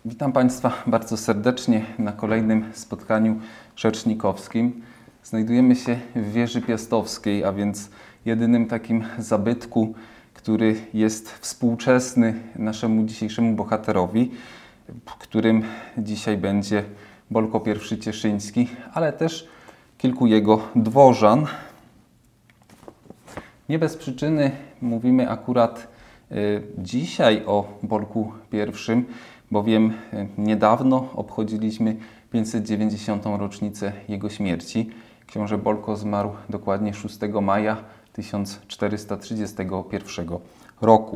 Witam Państwa bardzo serdecznie na kolejnym spotkaniu rzecznikowskim. Znajdujemy się w wieży piastowskiej, a więc jedynym takim zabytku, który jest współczesny naszemu dzisiejszemu bohaterowi, którym dzisiaj będzie Bolko I Cieszyński, ale też kilku jego dworzan. Nie bez przyczyny mówimy akurat dzisiaj o Bolku I, bowiem niedawno obchodziliśmy 590. rocznicę jego śmierci. Książę Bolko zmarł dokładnie 6 maja 1431 roku.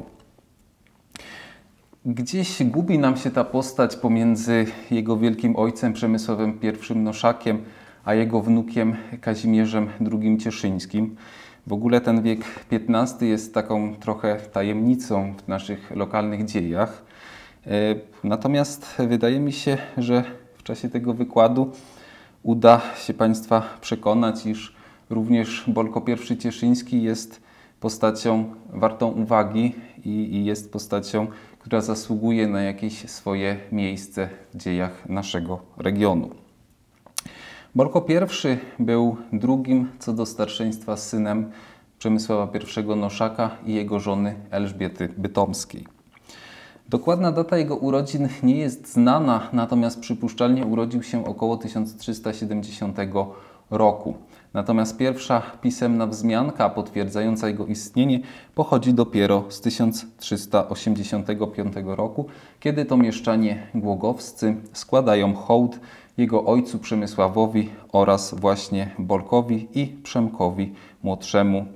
Gdzieś gubi nam się ta postać pomiędzy jego wielkim ojcem Przemysławem I Noszakiem, a jego wnukiem Kazimierzem II Cieszyńskim. W ogóle ten wiek XV jest taką trochę tajemnicą w naszych lokalnych dziejach. Natomiast wydaje mi się, że w czasie tego wykładu uda się Państwa przekonać, iż również Bolko I Cieszyński jest postacią wartą uwagi i jest postacią, która zasługuje na jakieś swoje miejsce w dziejach naszego regionu. Bolko I był drugim co do starszeństwa synem Przemysława I Noszaka i jego żony Elżbiety Bytomskiej. Dokładna data jego urodzin nie jest znana, natomiast przypuszczalnie urodził się około 1370 roku. Natomiast pierwsza pisemna wzmianka potwierdzająca jego istnienie pochodzi dopiero z 1385 roku, kiedy to mieszczanie głogowscy składają hołd jego ojcu Przemysławowi oraz właśnie Bolkowi i Przemkowi młodszemu.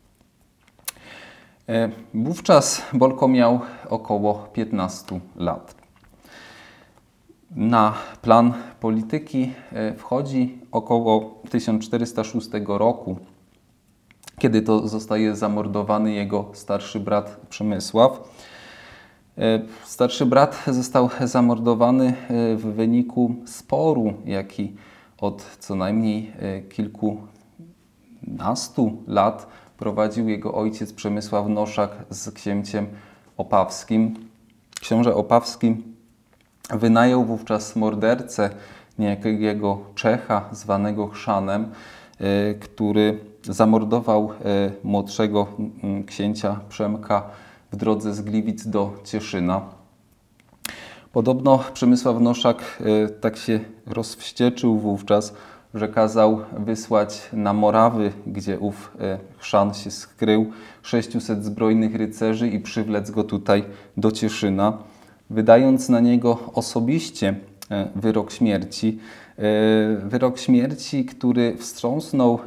Wówczas Bolko miał około 15 lat. Na plan polityki wchodzi około 1406 roku, kiedy to zostaje zamordowany jego starszy brat Przemysław. Starszy brat został zamordowany w wyniku sporu, jaki od co najmniej kilkunastu lat prowadził jego ojciec Przemysław Noszak z księciem opawskim. Książę opawski wynajął wówczas mordercę niejakiego Czecha zwanego Chrzanem, który zamordował młodszego księcia Przemka w drodze z Gliwic do Cieszyna. Podobno Przemysław Noszak tak się rozwścieczył wówczas, że kazał wysłać na Morawy, gdzie ów Chrzan się skrył, 600 zbrojnych rycerzy i przywlec go tutaj do Cieszyna, wydając na niego osobiście wyrok śmierci. Wyrok śmierci, który wstrząsnął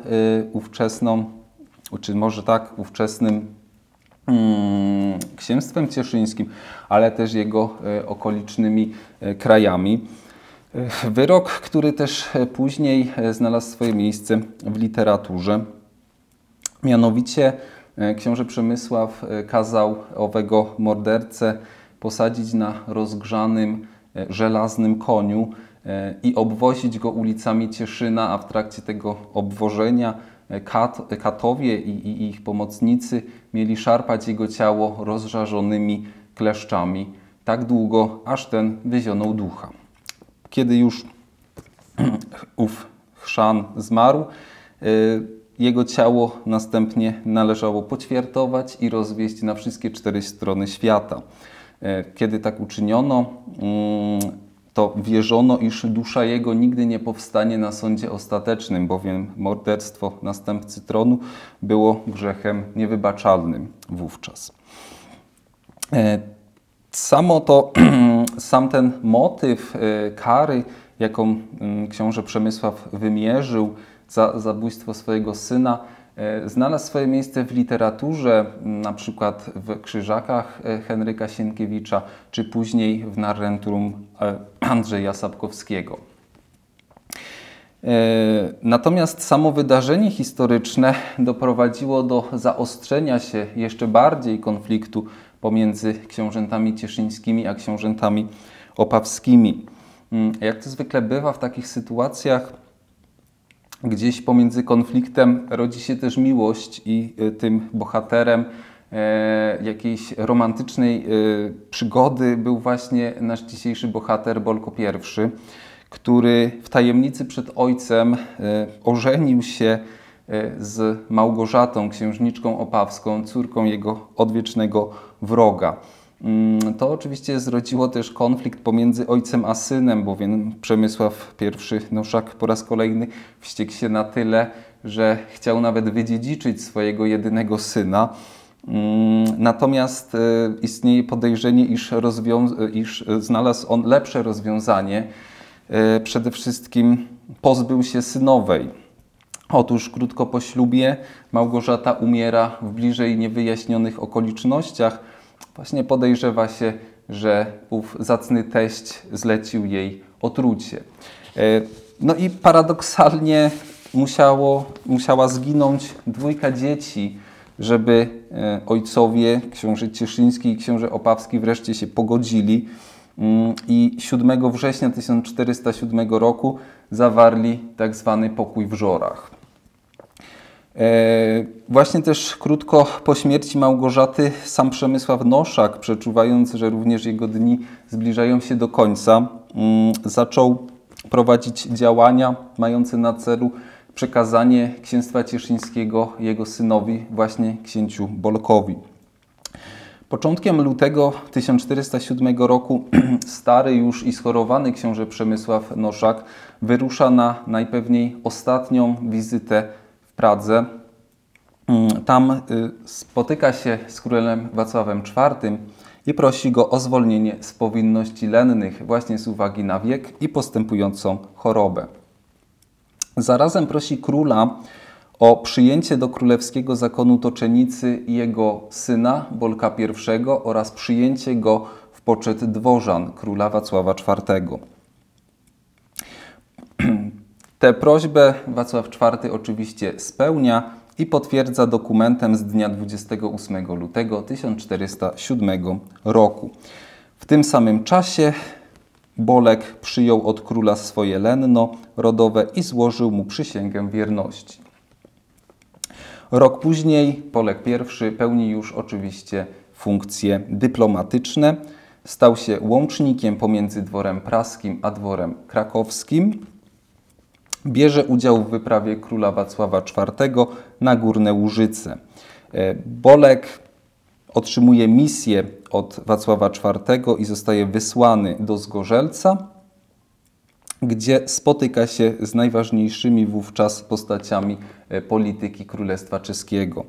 ówczesnym księstwem cieszyńskim, ale też jego okolicznymi krajami. Wyrok, który też później znalazł swoje miejsce w literaturze. Mianowicie książę Przemysław kazał owego mordercę posadzić na rozgrzanym żelaznym koniu i obwozić go ulicami Cieszyna, a w trakcie tego obwożenia katowie i ich pomocnicy mieli szarpać jego ciało rozżarzonymi kleszczami tak długo, aż ten wyzionął ducha. Kiedy już ów Chrzan zmarł, jego ciało następnie należało poćwiartować i rozwieźć na wszystkie 4 strony świata. Kiedy tak uczyniono, to wierzono, iż dusza jego nigdy nie powstanie na sądzie ostatecznym, bowiem morderstwo następcy tronu było grzechem niewybaczalnym wówczas. Sam ten motyw kary, jaką książę Przemysław wymierzył za zabójstwo swojego syna, znalazł swoje miejsce w literaturze, na przykład w Krzyżakach Henryka Sienkiewicza, czy później w Narrentrum Andrzeja Sapkowskiego. Natomiast samo wydarzenie historyczne doprowadziło do zaostrzenia się jeszcze bardziej konfliktu pomiędzy książętami cieszyńskimi a książętami opawskimi. Jak to zwykle bywa w takich sytuacjach, gdzieś pomiędzy konfliktem rodzi się też miłość i tym bohaterem jakiejś romantycznej przygody był właśnie nasz dzisiejszy bohater Bolko I, który w tajemnicy przed ojcem ożenił się z Małgorzatą, księżniczką opawską, córką jego odwiecznego wroga. To oczywiście zrodziło też konflikt pomiędzy ojcem a synem, bowiem Przemysław I Noszak po raz kolejny wściekł się na tyle, że chciał nawet wydziedziczyć swojego jedynego syna. Natomiast istnieje podejrzenie, iż znalazł on lepsze rozwiązanie. Przede wszystkim pozbył się synowej. Otóż krótko po ślubie Małgorzata umiera w bliżej niewyjaśnionych okolicznościach. Właśnie podejrzewa się, że ów zacny teść zlecił jej otrucie. No i paradoksalnie musiała zginąć dwójka dzieci, żeby ojcowie, książę Cieszyński i książę Opawski, wreszcie się pogodzili i 7 września 1407 roku zawarli tak zwany pokój w Żorach. Właśnie też krótko po śmierci Małgorzaty sam Przemysław Noszak, przeczuwając, że również jego dni zbliżają się do końca, zaczął prowadzić działania mające na celu przekazanie księstwa cieszyńskiego jego synowi, właśnie księciu Bolkowi. Początkiem lutego 1407 roku stary już i schorowany książę Przemysław Noszak wyrusza na najpewniej ostatnią wizytę w Pradze. Tam spotyka się z królem Wacławem IV i prosi go o zwolnienie z powinności lennych właśnie z uwagi na wiek i postępującą chorobę. Zarazem prosi króla o przyjęcie do królewskiego zakonu toczenicy jego syna Bolka I oraz przyjęcie go w poczet dworzan króla Wacława IV. Tę prośbę Wacław IV oczywiście spełnia i potwierdza dokumentem z dnia 28 lutego 1407 roku. W tym samym czasie Bolek przyjął od króla swoje lenno rodowe i złożył mu przysięgę wierności. Rok później Bolek I pełni już oczywiście funkcje dyplomatyczne. Stał się łącznikiem pomiędzy dworem praskim a dworem krakowskim. Bierze udział w wyprawie króla Wacława IV na Górne Łużyce. Bolek otrzymuje misję od Wacława IV i zostaje wysłany do Zgorzelca, gdzie spotyka się z najważniejszymi wówczas postaciami polityki Królestwa Czeskiego.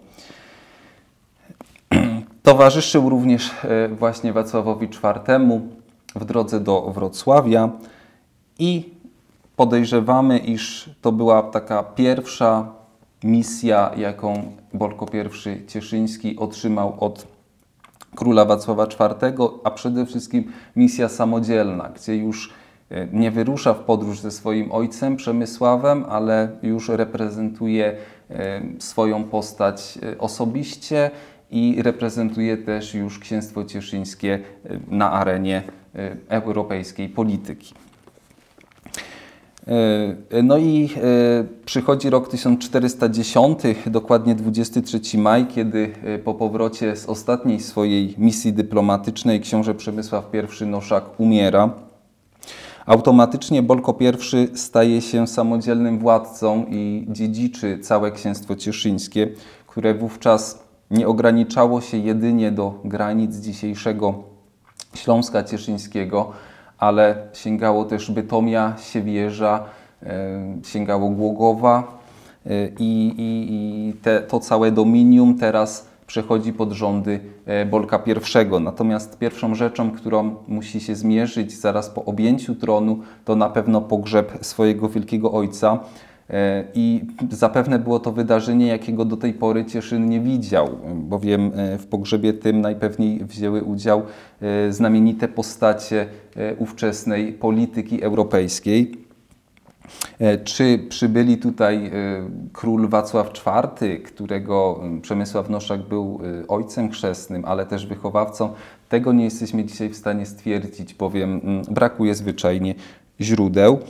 Towarzyszył również właśnie Wacławowi IV w drodze do Wrocławia i podejrzewamy, iż to była taka pierwsza misja, jaką Bolko I Cieszyński otrzymał od króla Wacława IV, a przede wszystkim misja samodzielna, gdzie już nie wyrusza w podróż ze swoim ojcem Przemysławem, ale już reprezentuje swoją postać osobiście i reprezentuje też już księstwo cieszyńskie na arenie europejskiej polityki. No i przychodzi rok 1410, dokładnie 23 maj, kiedy po powrocie z ostatniej swojej misji dyplomatycznej książę Przemysław I Noszak umiera. Automatycznie Bolko I staje się samodzielnym władcą i dziedziczy całe księstwo cieszyńskie, które wówczas nie ograniczało się jedynie do granic dzisiejszego Śląska Cieszyńskiego, ale sięgało też Bytomia, Siewierza, sięgało Głogowa i to całe dominium teraz przechodzi pod rządy Bolka I. Natomiast pierwszą rzeczą, którą musi się zmierzyć zaraz po objęciu tronu, to na pewno pogrzeb swojego wielkiego ojca. I zapewne było to wydarzenie, jakiego do tej pory Cieszyn nie widział, bowiem w pogrzebie tym najpewniej wzięły udział znamienite postacie ówczesnej polityki europejskiej. Czy przybyli tutaj król Wacław IV, którego Przemysław Noszak był ojcem chrzestnym, ale też wychowawcą, tego nie jesteśmy dzisiaj w stanie stwierdzić, bowiem brakuje zwyczajnie źródeł.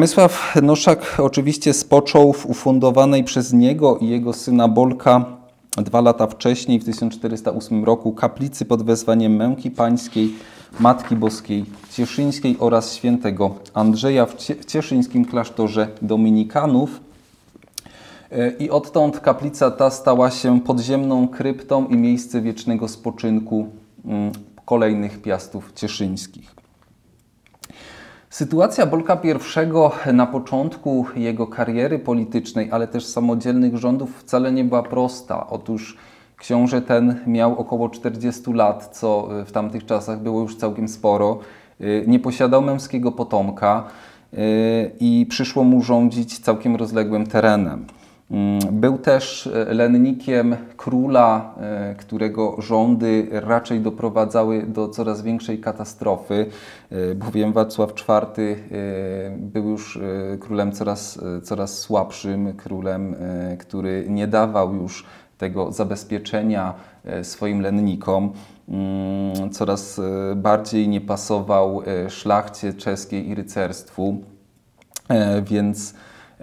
Przemysław Noszak oczywiście spoczął w ufundowanej przez niego i jego syna Bolka 2 lata wcześniej, w 1408 roku, kaplicy pod wezwaniem Męki Pańskiej, Matki Boskiej Cieszyńskiej oraz świętego Andrzeja w cieszyńskim klasztorze dominikanów. I odtąd kaplica ta stała się podziemną kryptą i miejsce wiecznego spoczynku kolejnych piastów cieszyńskich. Sytuacja Bolka I na początku jego kariery politycznej, ale też samodzielnych rządów wcale nie była prosta. Otóż książę ten miał około 40 lat, co w tamtych czasach było już całkiem sporo. Nie posiadał męskiego potomka i przyszło mu rządzić całkiem rozległym terenem. Był też lennikiem króla, którego rządy raczej doprowadzały do coraz większej katastrofy, bowiem Wacław IV był już królem coraz słabszym, królem, który nie dawał już tego zabezpieczenia swoim lennikom, coraz bardziej nie pasował szlachcie czeskiej i rycerstwu, więc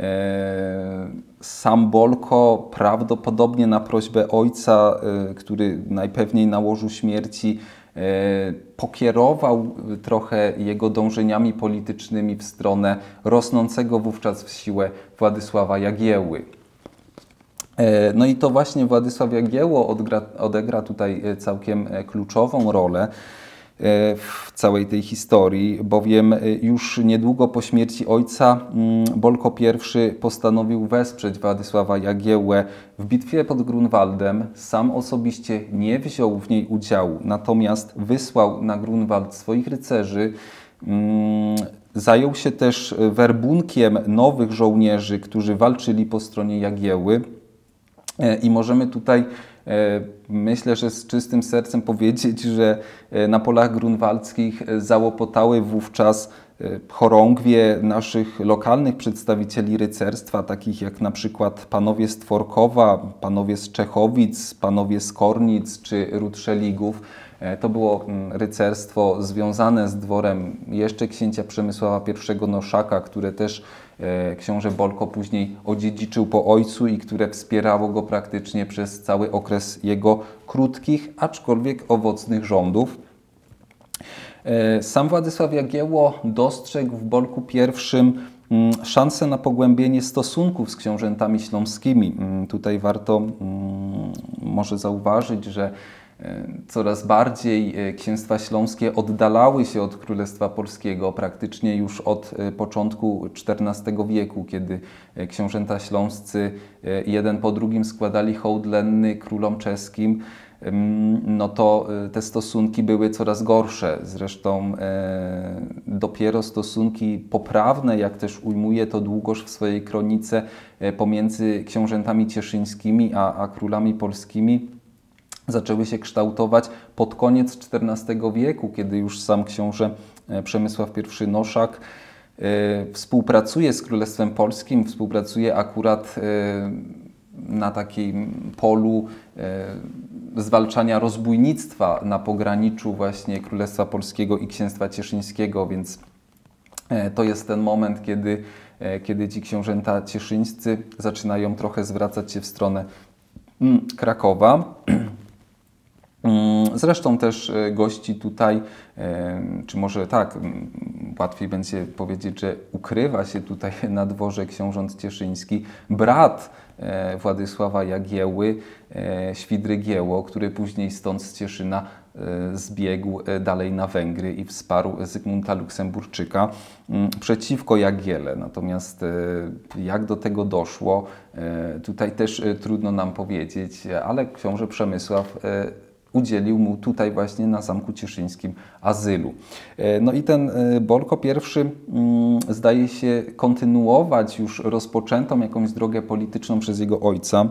sam Bolko prawdopodobnie na prośbę ojca, który najpewniej na łożu śmierci pokierował trochę jego dążeniami politycznymi w stronę rosnącego wówczas w siłę Władysława Jagieły. No i to właśnie Władysław Jagiełło odegra tutaj całkiem kluczową rolę w całej tej historii, bowiem już niedługo po śmierci ojca Bolko I postanowił wesprzeć Władysława Jagiełłę w bitwie pod Grunwaldem. Sam osobiście nie wziął w niej udziału, natomiast wysłał na Grunwald swoich rycerzy. Zajął się też werbunkiem nowych żołnierzy, którzy walczyli po stronie Jagiełły. I możemy tutaj, myślę, że z czystym sercem powiedzieć, że na polach grunwaldzkich załopotały wówczas chorągwie naszych lokalnych przedstawicieli rycerstwa, takich jak na przykład panowie z Tworkowa, panowie z Czechowic, panowie z Kornic czy Rutrzeligów. To było rycerstwo związane z dworem jeszcze księcia Przemysława I Noszaka, które też książę Bolko później odziedziczył po ojcu i które wspierało go praktycznie przez cały okres jego krótkich, aczkolwiek owocnych rządów. Sam Władysław Jagiełło dostrzegł w Bolku I szansę na pogłębienie stosunków z książętami śląskimi. Tutaj warto może zauważyć, że coraz bardziej księstwa śląskie oddalały się od Królestwa Polskiego praktycznie już od początku XIV wieku, kiedy książęta śląscy jeden po drugim składali hołd lenny królom czeskim. No to te stosunki były coraz gorsze. Zresztą dopiero stosunki poprawne, jak też ujmuje to Długosz w swojej kronice, pomiędzy książętami cieszyńskimi a królami polskimi zaczęły się kształtować pod koniec XIV wieku, kiedy już sam książę Przemysław I Noszak współpracuje z Królestwem Polskim, współpracuje akurat na takim polu zwalczania rozbójnictwa na pograniczu właśnie Królestwa Polskiego i Księstwa Cieszyńskiego, więc to jest ten moment, kiedy ci książęta cieszyńscy zaczynają trochę zwracać się w stronę Krakowa. Zresztą też gości tutaj, czy może tak, łatwiej będzie powiedzieć, że ukrywa się tutaj na dworze książąt cieszyński brat Władysława Jagiełły, Świd Rygiełło, który później stąd z Cieszyna zbiegł dalej na Węgry i wsparł Zygmunta Luksemburczyka przeciwko Jagiele. Natomiast jak do tego doszło, tutaj też trudno nam powiedzieć, ale książę Przemysław udzielił mu tutaj właśnie na Zamku Cieszyńskim azylu. No i ten Bolko I zdaje się kontynuować już rozpoczętą jakąś drogę polityczną przez jego ojca,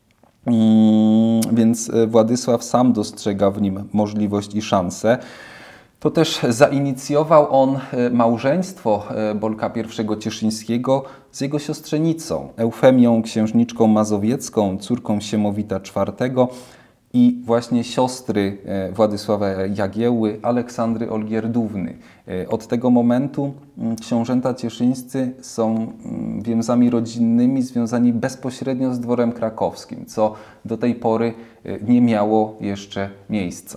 więc Władysław sam dostrzega w nim możliwość i szansę. To też zainicjował on małżeństwo Bolka I Cieszyńskiego z jego siostrzenicą, Eufemią, księżniczką mazowiecką, córką Siemowita IV. i właśnie siostry Władysława Jagiełły, Aleksandry Olgierdówny. Od tego momentu książęta cieszyńscy są więzami rodzinnymi związani bezpośrednio z dworem krakowskim, co do tej pory nie miało jeszcze miejsca.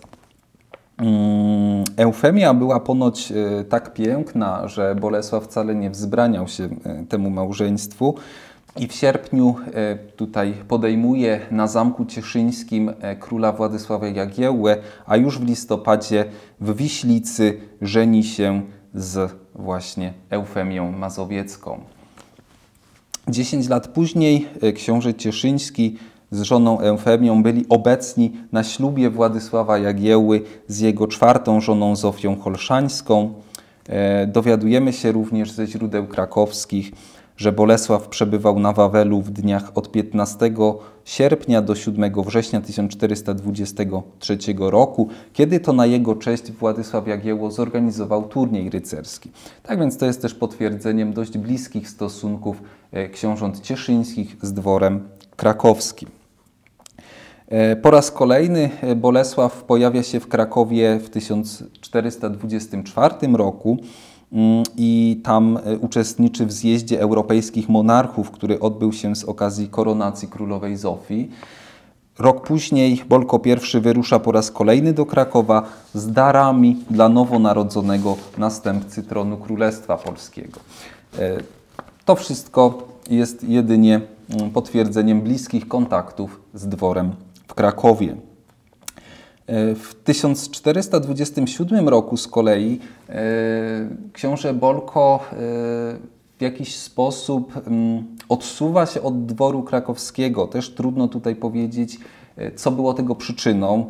Eufemia była ponoć tak piękna, że Bolesław wcale nie wzbraniał się temu małżeństwu i w sierpniu tutaj podejmuje na Zamku Cieszyńskim króla Władysława Jagiełłę, a już w listopadzie w Wiślicy żeni się z właśnie Eufemią Mazowiecką. 10 lat później książę Cieszyński z żoną Eufemią byli obecni na ślubie Władysława Jagiełły z jego czwartą żoną Zofią Holszańską. Dowiadujemy się również ze źródeł krakowskich, że Bolesław przebywał na Wawelu w dniach od 15 sierpnia do 7 września 1423 roku, kiedy to na jego cześć Władysław Jagiełło zorganizował turniej rycerski. Tak więc to jest też potwierdzeniem dość bliskich stosunków książąt cieszyńskich z dworem krakowskim. Po raz kolejny Bolesław pojawia się w Krakowie w 1424 roku i tam uczestniczy w zjeździe europejskich monarchów, który odbył się z okazji koronacji królowej Zofii. Rok później Bolko I wyrusza po raz kolejny do Krakowa z darami dla nowonarodzonego następcy tronu Królestwa Polskiego. To wszystko jest jedynie potwierdzeniem bliskich kontaktów z dworem w Krakowie. W 1427 roku z kolei książę Bolko w jakiś sposób odsuwa się od dworu krakowskiego. Też trudno tutaj powiedzieć, co było tego przyczyną.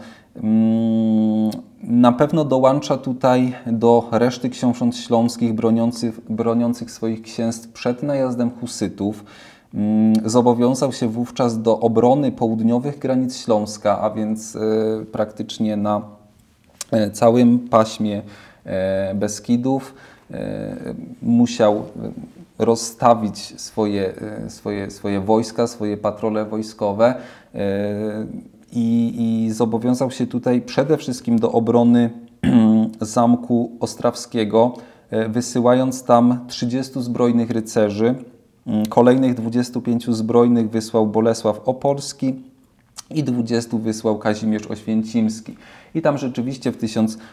Na pewno dołącza tutaj do reszty książąt śląskich broniących swoich księstw przed najazdem husytów. Zobowiązał się wówczas do obrony południowych granic Śląska, a więc praktycznie na całym paśmie Beskidów. Musiał rozstawić swoje wojska, swoje patrole wojskowe i zobowiązał się tutaj przede wszystkim do obrony Zamku Ostrawskiego, wysyłając tam 30 zbrojnych rycerzy. Kolejnych 25 zbrojnych wysłał Bolesław Opolski i 20 wysłał Kazimierz Oświęcimski. I tam rzeczywiście w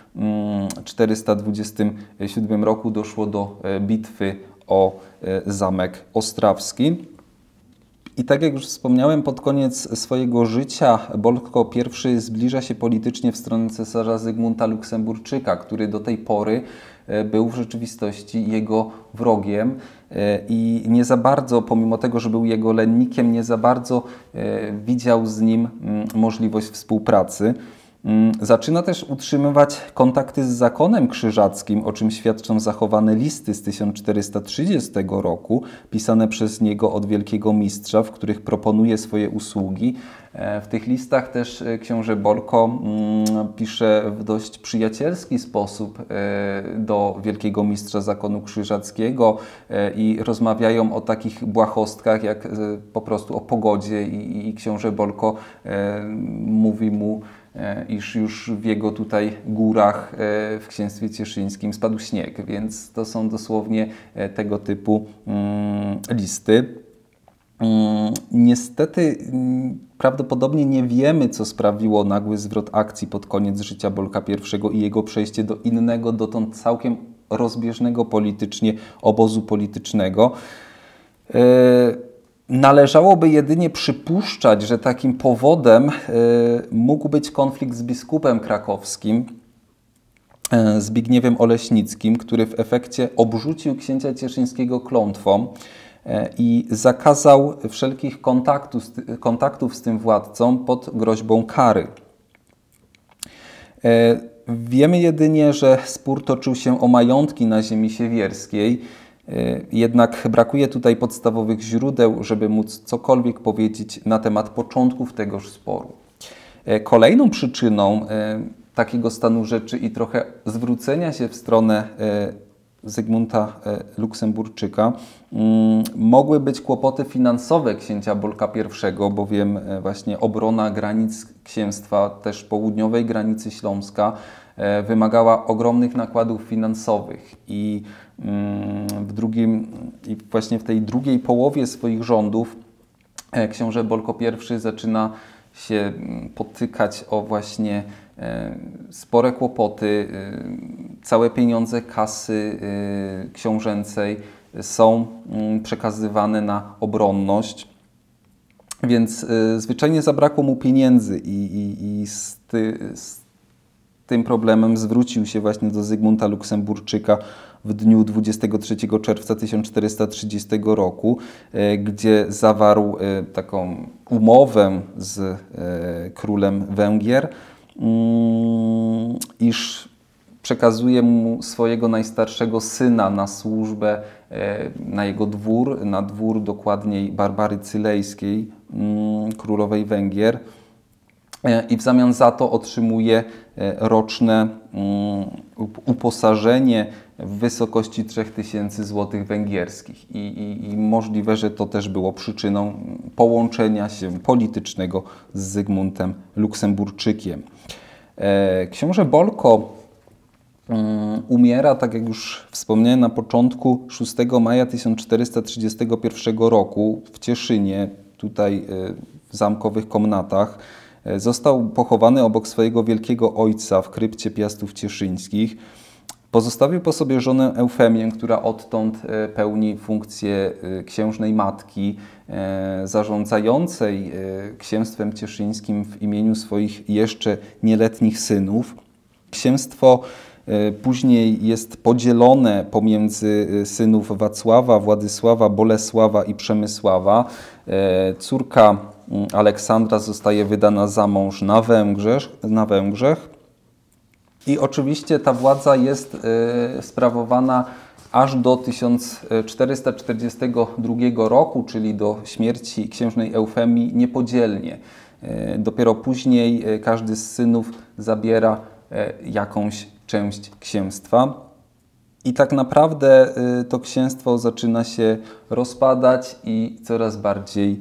1427 roku doszło do bitwy o Zamek Ostrawski. I tak jak już wspomniałem, pod koniec swojego życia Bolko I zbliża się politycznie w stronę cesarza Zygmunta Luksemburczyka, który do tej pory był w rzeczywistości jego wrogiem i nie za bardzo, pomimo tego, że był jego lennikiem, nie za bardzo widział z nim możliwość współpracy. Zaczyna też utrzymywać kontakty z zakonem krzyżackim, o czym świadczą zachowane listy z 1430 roku, pisane przez niego od wielkiego mistrza, w których proponuje swoje usługi. W tych listach też książę Bolko pisze w dość przyjacielski sposób do wielkiego mistrza zakonu krzyżackiego i rozmawiają o takich błahostkach jak po prostu o pogodzie i książę Bolko mówi mu, iż już w jego tutaj górach w księstwie cieszyńskim spadł śnieg, więc to są dosłownie tego typu listy. Niestety prawdopodobnie nie wiemy, co sprawiło nagły zwrot akcji pod koniec życia Bolka I i jego przejście do innego, dotąd całkiem rozbieżnego politycznie obozu politycznego. Należałoby jedynie przypuszczać, że takim powodem mógł być konflikt z biskupem krakowskim, Zbigniewem Oleśnickim, który w efekcie obrzucił księcia cieszyńskiego klątwą i zakazał wszelkich kontaktów z tym władcą pod groźbą kary. Wiemy jedynie, że spór toczył się o majątki na ziemi siewierskiej, jednak brakuje tutaj podstawowych źródeł, żeby móc cokolwiek powiedzieć na temat początków tegoż sporu. Kolejną przyczyną takiego stanu rzeczy i trochę zwrócenia się w stronę Zygmunta Luksemburczyka. Mogły być kłopoty finansowe księcia Bolka I, bowiem właśnie obrona granic księstwa, też południowej granicy Śląska, wymagała ogromnych nakładów finansowych i właśnie w tej drugiej połowie swoich rządów książę Bolko I zaczyna się potykać o właśnie spore kłopoty. Całe pieniądze kasy książęcej są przekazywane na obronność, więc zwyczajnie zabrakło mu pieniędzy i z tym problemem zwrócił się właśnie do Zygmunta Luksemburczyka w dniu 23 czerwca 1430 roku, gdzie zawarł taką umowę z królem Węgier, iż przekazuje mu swojego najstarszego syna na służbę na jego dwór, na dwór dokładniej Barbary Cylejskiej, królowej Węgier, i w zamian za to otrzymuje roczne uposażenie w wysokości 3000 złotych węgierskich. I możliwe, że to też było przyczyną połączenia się politycznego z Zygmuntem Luksemburczykiem. Książę Bolko umiera, tak jak już wspomniałem na początku, 6 maja 1431 roku w Cieszynie, tutaj w zamkowych komnatach. Został pochowany obok swojego wielkiego ojca w krypcie Piastów Cieszyńskich. Pozostawił po sobie żonę Eufemię, która odtąd pełni funkcję księżnej matki, zarządzającej księstwem cieszyńskim w imieniu swoich jeszcze nieletnich synów. Księstwo później jest podzielone pomiędzy synów Wacława, Władysława, Bolesława i Przemysława. Córka Aleksandra zostaje wydana za mąż na Węgrzech. I oczywiście ta władza jest sprawowana aż do 1442 roku, czyli do śmierci księżnej Eufemii, niepodzielnie. Dopiero później każdy z synów zabiera jakąś część księstwa. I tak naprawdę to księstwo zaczyna się rozpadać i coraz bardziej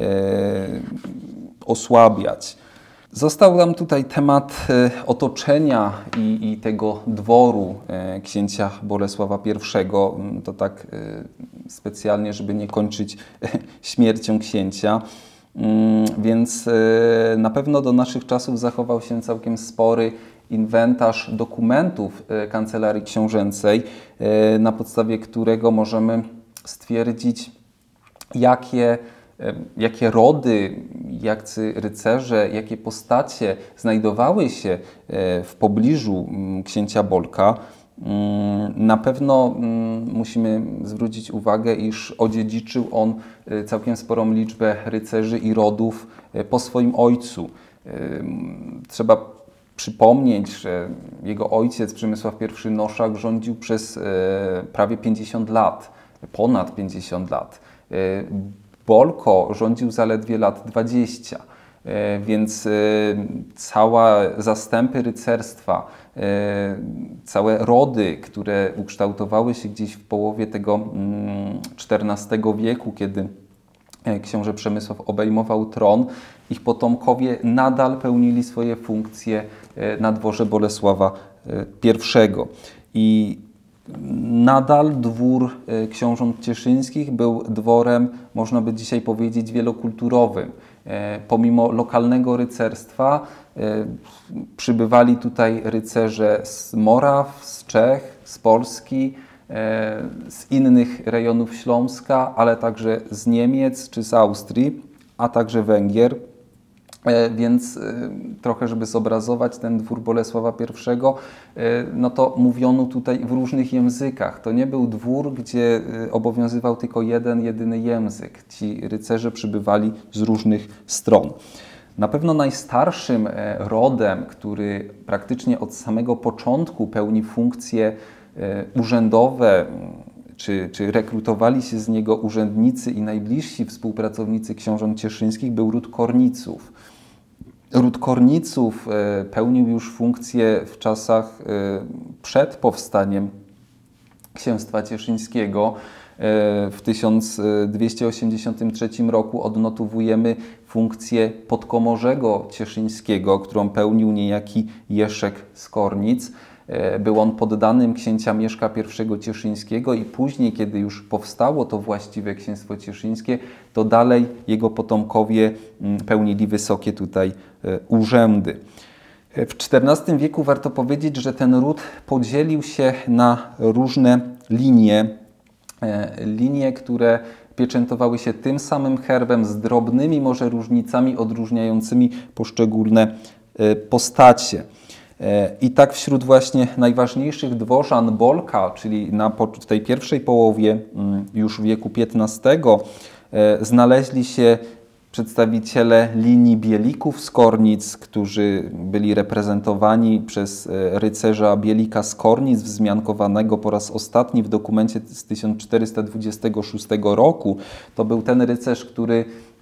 osłabiać. Został nam tutaj temat otoczenia i tego dworu księcia Bolesława I. To tak specjalnie, żeby nie kończyć śmiercią księcia. Więc na pewno do naszych czasów zachował się całkiem spory inwentarz dokumentów Kancelarii Książęcej, na podstawie którego możemy stwierdzić, jakie rody, jacy rycerze, jakie postacie znajdowały się w pobliżu księcia Bolka. Na pewno musimy zwrócić uwagę, iż odziedziczył on całkiem sporą liczbę rycerzy i rodów po swoim ojcu. Trzeba przypomnieć, że jego ojciec Przemysław I Noszak rządził przez prawie 50 lat, ponad 50 lat. Bolko rządził zaledwie lat 20, więc całe zastępy rycerstwa, całe rody, które ukształtowały się gdzieś w połowie tego XIV wieku, kiedy książę Przemysław obejmował tron, ich potomkowie nadal pełnili swoje funkcje na dworze Bolesława I. I nadal dwór książąt cieszyńskich był dworem, można by dzisiaj powiedzieć, wielokulturowym. Pomimo lokalnego rycerstwa przybywali tutaj rycerze z Moraw, z Czech, z Polski, z innych rejonów Śląska, ale także z Niemiec czy z Austrii, a także Węgier. Więc trochę, żeby zobrazować ten dwór Bolesława I, no to mówiono tutaj w różnych językach. To nie był dwór, gdzie obowiązywał tylko jedyny język. Ci rycerze przybywali z różnych stron. Na pewno najstarszym rodem, który praktycznie od samego początku pełni funkcje urzędowe, czy rekrutowali się z niego urzędnicy i najbliżsi współpracownicy książąt cieszyńskich, był ród Korniców. Ród Korniców pełnił już funkcję w czasach przed powstaniem księstwa cieszyńskiego. W 1283 roku odnotowujemy funkcję podkomorzego cieszyńskiego, którą pełnił niejaki Jeszek z Kornic. Był on poddanym księcia Mieszka I Cieszyńskiego i później, kiedy już powstało to właściwe księstwo cieszyńskie, to dalej jego potomkowie pełnili wysokie tutaj urzędy. W XIV wieku warto powiedzieć, że ten ród podzielił się na różne linie, które pieczętowały się tym samym herbem z drobnymi może różnicami odróżniającymi poszczególne postacie. I tak wśród właśnie najważniejszych dworzan Bolka, czyli w tej pierwszej połowie już wieku XV, znaleźli się przedstawiciele linii Bielików z Kornic, którzy byli reprezentowani przez rycerza Bielika z Kornic, wzmiankowanego po raz ostatni w dokumencie z 1426 roku. To był ten rycerz, który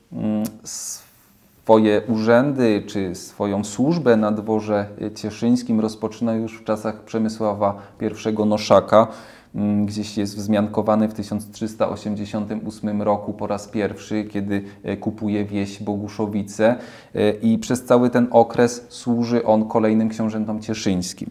swoje urzędy czy swoją służbę na dworze cieszyńskim rozpoczyna już w czasach Przemysława I Noszaka. Gdzieś jest wzmiankowany w 1388 roku po raz pierwszy, kiedy kupuje wieś Boguszowice i przez cały ten okres służy on kolejnym książętom cieszyńskim.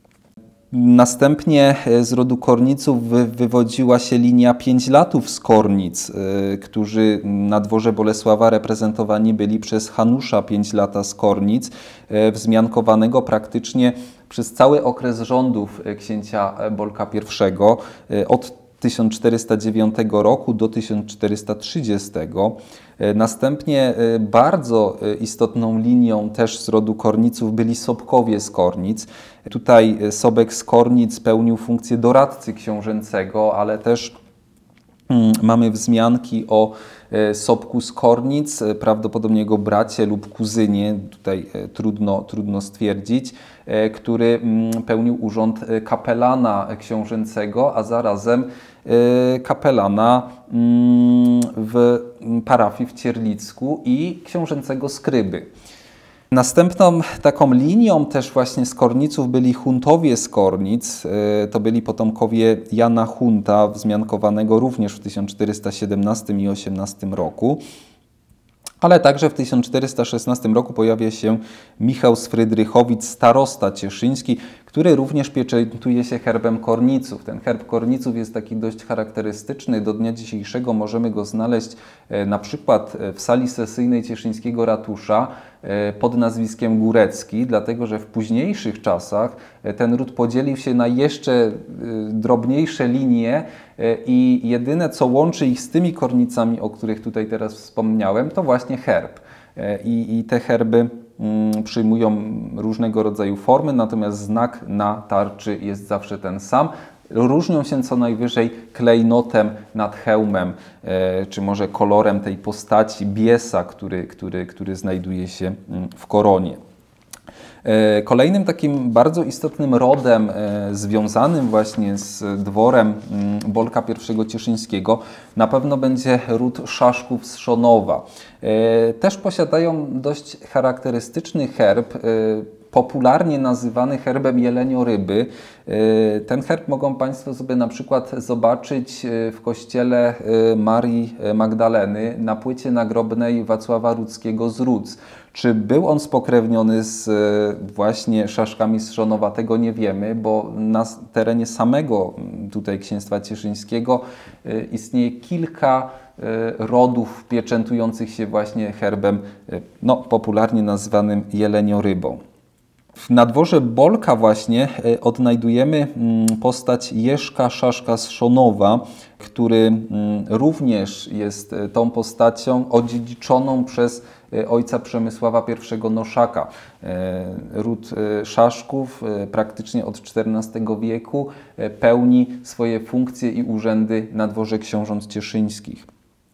Następnie z rodu Korniców wywodziła się linia Pięćlatów z Kornic, którzy na dworze Bolesława reprezentowani byli przez Hanusza Pięćlata z Kornic, wzmiankowanego praktycznie przez cały okres rządów księcia Bolka I od 1409 roku do 1430. Następnie bardzo istotną linią też z rodu Korniców byli Sobkowie z Kornic. Tutaj Sobek z Kornic pełnił funkcję doradcy książęcego, ale też mamy wzmianki o Sobku z Kornic, prawdopodobnie jego bracie lub kuzynie, tutaj trudno stwierdzić, który pełnił urząd kapelana książęcego, a zarazem kapelana w parafii w Cierlicku i książęcego skryby. Następną taką linią też właśnie z Korniców byli Huntowie z Kornic. To byli potomkowie Jana Hunta, wzmiankowanego również w 1417 i 18 roku. Ale także w 1416 roku pojawia się Michał z Frydrychowic, starosta cieszyński, który również pieczętuje się herbem Korniców. Ten herb Korniców jest taki dość charakterystyczny. Do dnia dzisiejszego możemy go znaleźć na przykład w sali sesyjnej cieszyńskiego ratusza pod nazwiskiem Górecki, dlatego że w późniejszych czasach ten ród podzielił się na jeszcze drobniejsze linie i jedyne, co łączy ich z tymi Kornicami, o których tutaj teraz wspomniałem, to właśnie herb. I te herby przyjmują różnego rodzaju formy, natomiast znak na tarczy jest zawsze ten sam. Różnią się co najwyżej klejnotem nad hełmem, czy może kolorem tej postaci biesa, który znajduje się w koronie. Kolejnym takim bardzo istotnym rodem związanym właśnie z dworem Bolka I Cieszyńskiego na pewno będzie ród Szaszków z Szonowa. Też posiadają dość charakterystyczny herb, popularnie nazywany herbem jelenioryby. Ten herb mogą Państwo sobie na przykład zobaczyć w kościele Marii Magdaleny na płycie nagrobnej Wacława Rudzkiego z Rudz. Czy był on spokrewniony z właśnie Szaszkami z Szonowa, tego nie wiemy, bo na terenie samego tutaj księstwa cieszyńskiego istnieje kilka rodów pieczętujących się właśnie herbem popularnie nazywanym jeleniorybą. Na dworze Bolka właśnie odnajdujemy postać Jeżka Szaszka z Szonowa, który również jest tą postacią odziedziczoną przez ojca Przemysława I Noszaka. Ród Szaszków praktycznie od XIV wieku pełni swoje funkcje i urzędy na dworze książąt cieszyńskich.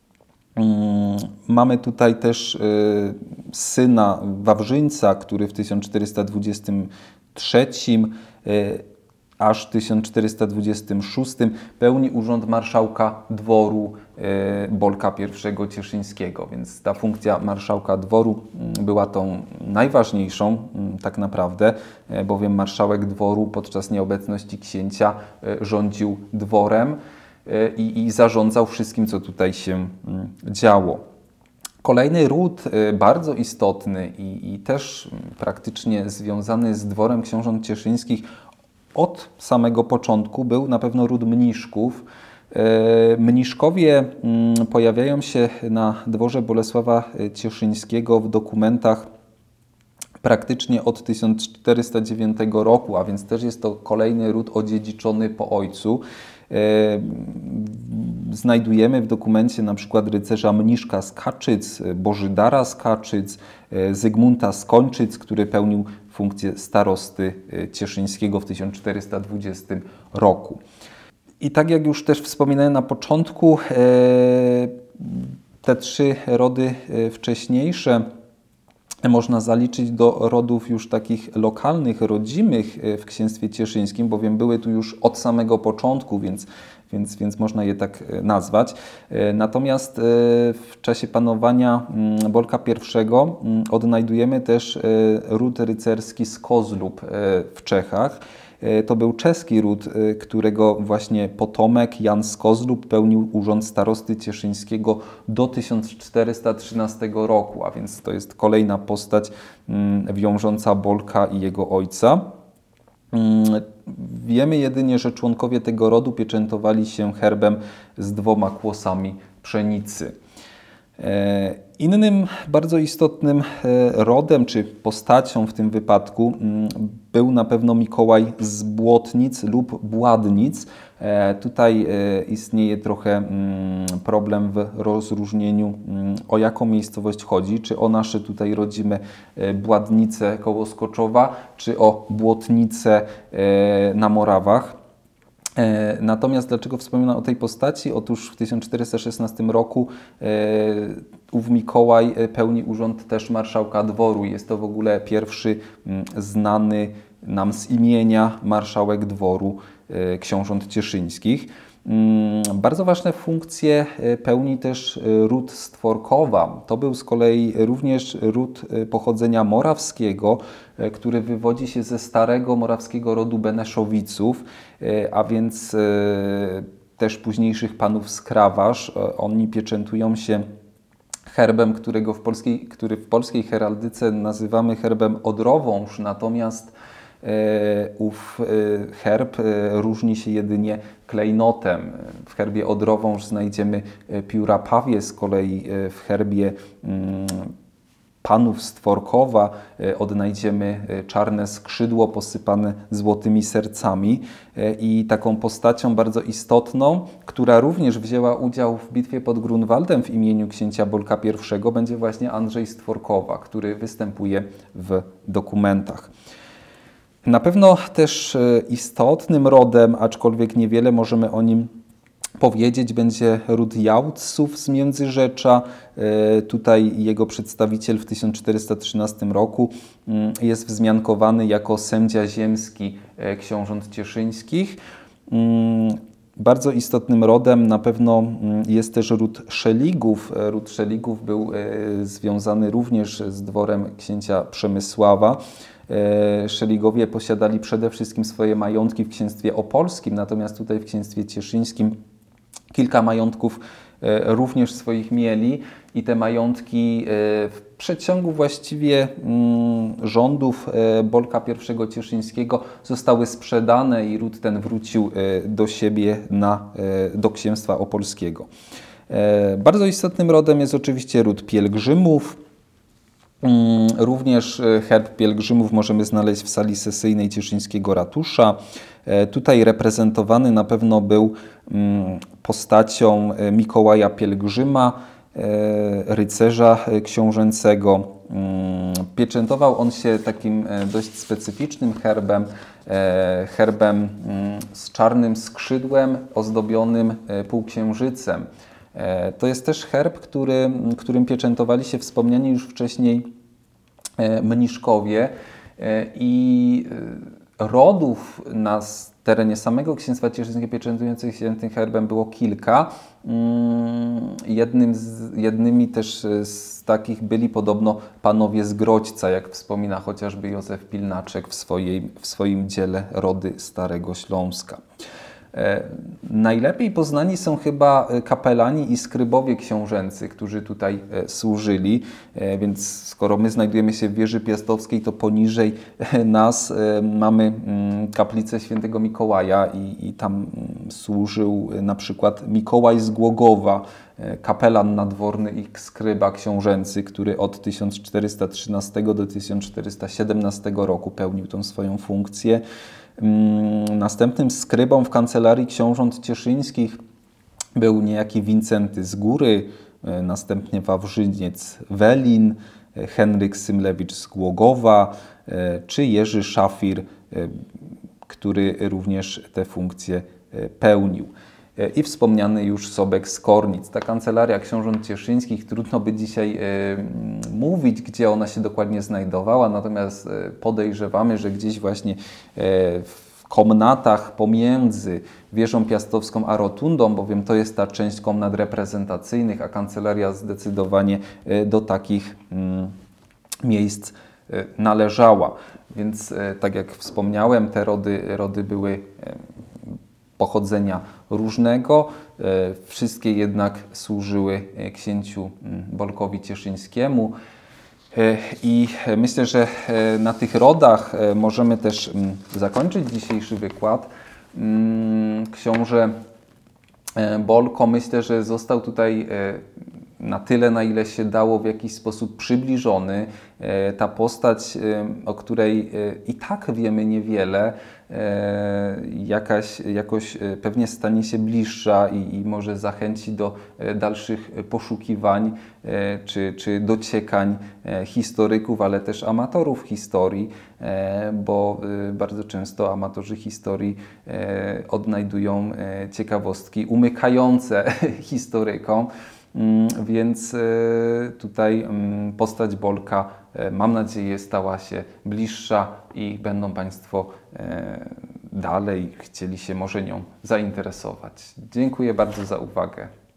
Mamy tutaj też syna Wawrzyńca, który w 1423 aż w 1426 pełni urząd marszałka dworu Bolka I Cieszyńskiego, więc ta funkcja marszałka dworu była tą najważniejszą tak naprawdę, bowiem marszałek dworu podczas nieobecności księcia rządził dworem i zarządzał wszystkim, co tutaj się działo. Kolejny ród bardzo istotny i też praktycznie związany z dworem książąt cieszyńskich od samego początku był na pewno ród Mniszków. Mniszkowie pojawiają się na dworze Bolesława Cieszyńskiego w dokumentach praktycznie od 1409 roku, a więc też jest to kolejny ród odziedziczony po ojcu. Znajdujemy w dokumencie na przykład rycerza Mniszka z Kaczyc, Bożydara z Kaczyc, Zygmunta z Kończyc, który pełnił funkcję starosty cieszyńskiego w 1420 roku. I tak jak już też wspominałem na początku, te trzy rody wcześniejsze można zaliczyć do rodów już takich lokalnych, rodzimych w księstwie cieszyńskim, bowiem były tu już od samego początku, więc można je tak nazwać. Natomiast w czasie panowania Bolka I odnajdujemy też ród rycerski z Kozlub w Czechach. To był czeski ród, którego właśnie potomek Jan z Kozlub pełnił urząd starosty cieszyńskiego do 1413 roku, a więc to jest kolejna postać wiążąca Bolka i jego ojca. Wiemy jedynie, że członkowie tego rodu pieczętowali się herbem z 2 kłosami pszenicy. Innym bardzo istotnym rodem czy postacią w tym wypadku był na pewno Mikołaj z Błotnic lub Bładnic. Tutaj istnieje trochę problem w rozróżnieniu, o jaką miejscowość chodzi, czy o nasze tutaj rodzime Bładnice koło Skoczowa, czy o Błotnice na Morawach. Natomiast dlaczego wspominam o tej postaci? Otóż w 1416 roku ów Mikołaj pełni urząd też marszałka dworu. Jest to w ogóle pierwszy znany nam z imienia marszałek dworu książąt cieszyńskich. Bardzo ważne funkcje pełni też ród Stworkowa. To był z kolei również ród pochodzenia morawskiego, który wywodzi się ze starego morawskiego rodu Beneszowiców, a więc też późniejszych panów z Krawasz. Oni pieczętują się herbem, który w polskiej heraldyce nazywamy herbem Odrowąż, natomiast ów herb różni się jedynie klejnotem. W herbie Odrowąż znajdziemy pióra pawie, z kolei w herbie panów Stworkowa odnajdziemy czarne skrzydło posypane złotymi sercami i taką postacią bardzo istotną, która również wzięła udział w bitwie pod Grunwaldem w imieniu księcia Bolka I, będzie właśnie Andrzej Stworkowa, który występuje w dokumentach. Na pewno też istotnym rodem, aczkolwiek niewiele możemy o nim powiedzieć, będzie ród Jałtców z Międzyrzecza. Tutaj jego przedstawiciel w 1413 roku jest wzmiankowany jako sędzia ziemski książąt cieszyńskich. Bardzo istotnym rodem na pewno jest też ród Szeligów. Ród Szeligów był związany również z dworem księcia Przemysława. Szeligowie posiadali przede wszystkim swoje majątki w księstwie opolskim, natomiast tutaj w księstwie cieszyńskim kilka majątków również swoich mieli i te majątki w przeciągu właściwie rządów Bolka I Cieszyńskiego zostały sprzedane i ród ten wrócił do siebie do księstwa opolskiego. Bardzo istotnym rodem jest oczywiście ród Pielgrzymów. Również herb pielgrzymów możemy znaleźć w sali sesyjnej cieszyńskiego ratusza. Tutaj reprezentowany na pewno był postacią Mikołaja Pielgrzyma, rycerza książęcego. Pieczętował on się takim dość specyficznym herbem z czarnym skrzydłem ozdobionym półksiężycem. To jest też herb, którym pieczętowali się wspomniani już wcześniej Mniszkowie i rodów na terenie samego księstwa cieszyńskiego pieczętujących się tym herbem było kilka. Jednymi też z takich byli podobno panowie z Grodźca, jak wspomina chociażby Józef Pilnaczek w swoim dziele Rody Starego Śląska. Najlepiej poznani są chyba kapelani i skrybowie książęcy, którzy tutaj służyli, więc skoro my znajdujemy się w wieży piastowskiej, to poniżej nas mamy kaplicę świętego Mikołaja i tam służył na przykład Mikołaj z Głogowa, kapelan nadworny i skryba książęcy, który od 1413 do 1417 roku pełnił tą swoją funkcję. Następnym skrybą w kancelarii książąt cieszyńskich był niejaki Wincenty z Góry, następnie Wawrzyniec Welin, Henryk Symlewicz z Głogowa, czy Jerzy Szafir, który również te funkcje pełnił. I wspomniany już Sobek z Kornic. Ta kancelaria książąt cieszyńskich, trudno by dzisiaj mówić, gdzie ona się dokładnie znajdowała, natomiast podejrzewamy, że gdzieś właśnie w komnatach pomiędzy wieżą piastowską a rotundą, bowiem to jest ta część komnat reprezentacyjnych, a kancelaria zdecydowanie do takich miejsc należała. Więc tak jak wspomniałem, te rody były pochodzenia różnego, wszystkie jednak służyły księciu Bolkowi Cieszyńskiemu i myślę, że na tych rodach możemy też zakończyć dzisiejszy wykład. Książę Bolko, myślę, że został tutaj na tyle, na ile się dało, w jakiś sposób przybliżony. Ta postać, o której i tak wiemy niewiele, jakoś pewnie stanie się bliższa i może zachęci do dalszych poszukiwań czy dociekań historyków, ale też amatorów historii, bo bardzo często amatorzy historii odnajdują ciekawostki umykające historykom. Więc tutaj postać Bolka, mam nadzieję, stała się bliższa i będą Państwo dalej chcieli się może nią zainteresować. Dziękuję bardzo za uwagę.